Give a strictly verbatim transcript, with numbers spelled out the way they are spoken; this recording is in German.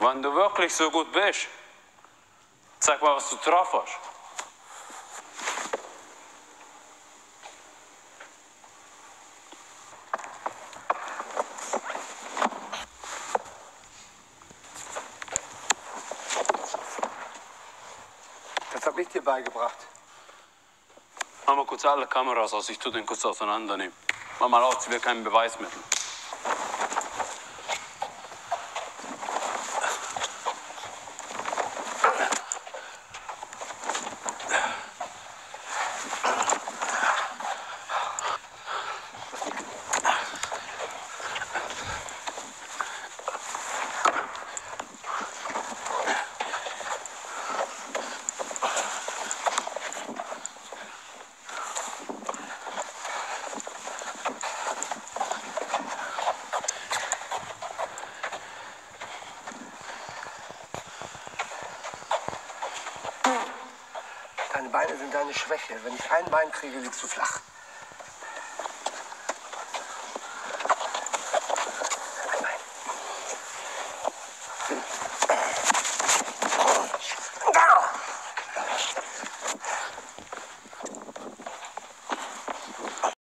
Wenn du wirklich so gut bist, zeig mal, was du drauf hast. Das habe ich dir beigebracht. Mach mal kurz alle Kameras aus, ich tu den kurz auseinandernehmen. Mach mal auf, sie will kein Beweismittel. Deine Beine sind deine Schwäche. Wenn ich ein Bein kriege, liegst du flach.